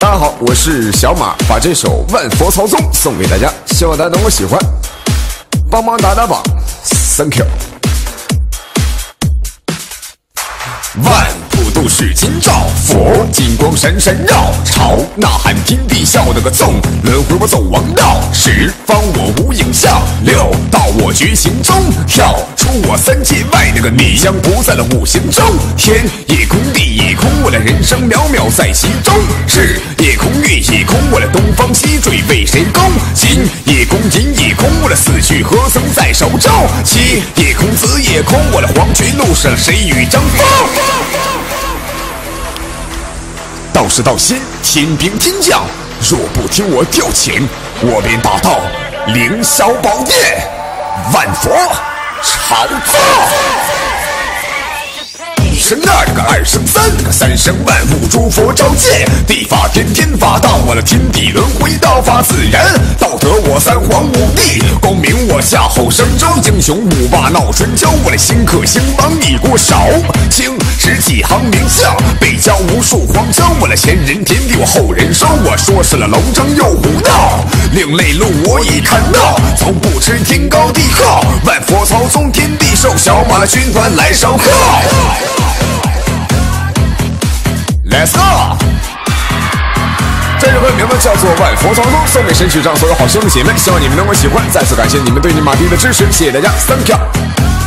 大家好，我是小马，把这首《万佛朝宗》送给大家，希望大家能够喜欢，帮忙打打榜 ，Thank you。万普渡世今照，佛金光闪闪绕，朝呐喊天地笑那个纵，轮回我走王道，十方我无影像，六道我觉行中，跳出我三界外那个你，将不在了五行中，天也空地也空，我的人生渺渺在其中，日也空月也空，我的东方西坠为谁攻？金也空银也空，我的死去何曾在手中？妻也空子也空，我的黄泉路上谁与争锋？道是道心，天兵天将，若不听我调遣，我便打到凌霄宝殿，万佛朝宗。一生二，那个二生三，那个三生万物诸佛召见，地法天，天法道，我的天地轮回，道法自然，道德我三皇五帝，功名我夏后商周，英雄五霸闹春秋，我的兴克兴邦一锅勺，青史几行名相，北郊无数荒郊，我的前人田地我后人收，我说是了龙争又虎闹，另类路我已看到，从不知天高地厚，万佛朝宗天地寿，小马军团来烧烤。Let's go！ 这首歌名字叫做《万佛朝宗》，送给神曲上所有好兄弟姐妹，希望你们能够喜欢。再次感谢你们对你马弟的支持，谢谢大家 ，Thank you。